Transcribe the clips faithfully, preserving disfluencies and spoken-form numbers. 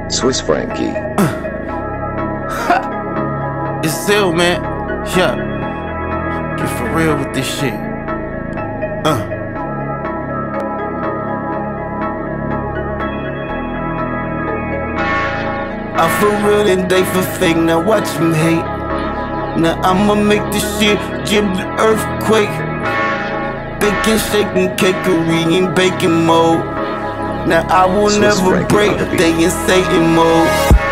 Swiss Frankie. Uh. It's still, man. Yeah. Get for real with this shit. Uh. I for real and they for fake. Now watch them hate. Now I'ma make this shit give the earthquake. Baking, shaking, cakery in baking mode. Now I will Swiss never Frankie break, they in Satan mode.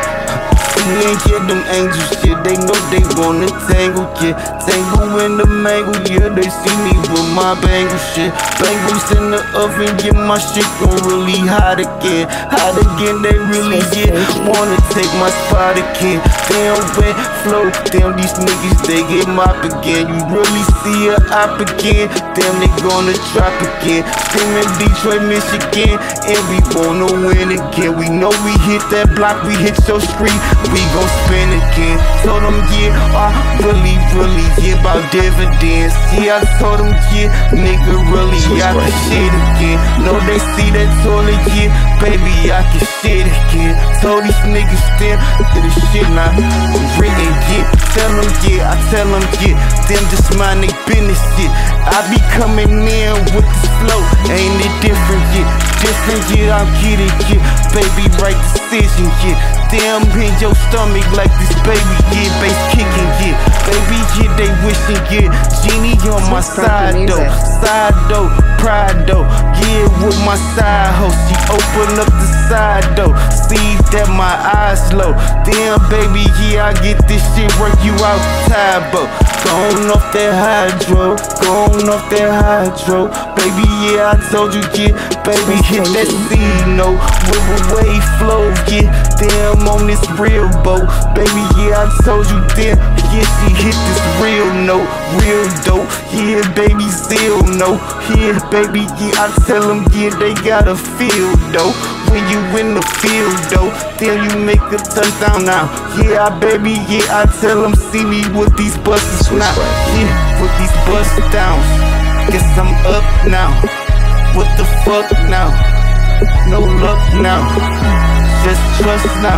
We ain't get them angel shit, they know they wanna tangle, yeah. Tangle in the mangle, yeah, they see me with my bangle shit. Bangles in the oven, yeah, my shit gon' really hot again. Hot again, they really get, wanna take my spot again. Damn wet flow, damn these niggas, they get mop again. You really see a op again, damn they gonna drop again. Screaming Detroit, Michigan, and we wanna win again. We know we hit that block, we hit your street, we gon' spin again. Told them, yeah, I really, really, yeah, about dividends. Yeah, I told them, yeah, nigga, really, I can shit again. Know they see that toilet, yeah, baby, I can shit again. Told these niggas still, to the shit now, written, yeah. Tell them, yeah, I tell them, yeah, them just mind they business, yeah. I be coming in with the flow, ain't it different, yeah. Different, yeah, I'll get it, yeah. Baby, right decision, yeah. Damn, in your stomach like this baby, yeah. Bass kicking, yeah. Baby, yeah, they wishing, yeah. Genie on my side, though. Side, though. Pride, though. Yeah, with my side hoe. She open up the side, though. See that my eyes low. Damn, baby, yeah, I get this shit, work you out, Tybo. Gone off that hydro, gone off that hydro. Baby, yeah, I told you, yeah. Baby, hit that C, no. River wave flow, yeah. Damn, on this real boat. Baby, yeah, I told you, damn. Yeah, she hit this real note, real dope. Yeah, baby, still no. Yeah, baby, yeah, I tell them, yeah, they gotta feel, though. When you in the field, though, then you make a touchdown now. Yeah, baby, yeah, I tell them, see me with these buses now. Yeah, with these bust downs. Guess I'm up now. What the fuck now? No luck now. Just trust now.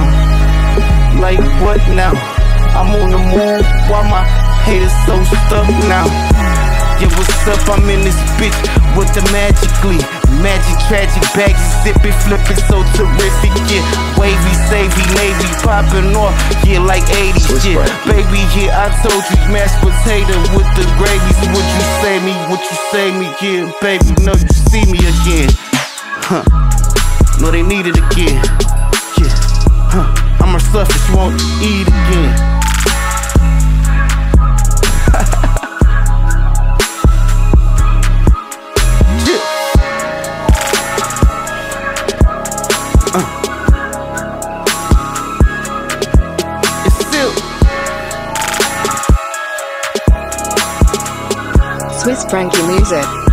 Like what now? I'm on the move while my haters so stuck now. Yeah, what's up? I'm in this bitch with the magically magic, tragic bags, zipping, flipping, so terrific. Yeah, wavy, savvy, navy, popping off. Yeah, like eighties. Yeah, baby, yeah, I told you, mashed potato with the gravies. Would you say me? Would you say me? Yeah, baby, no, you see me again. Huh? No, they need it again. Yeah, huh? I'm her selfish, you won't eat again. Swiss Frankie music.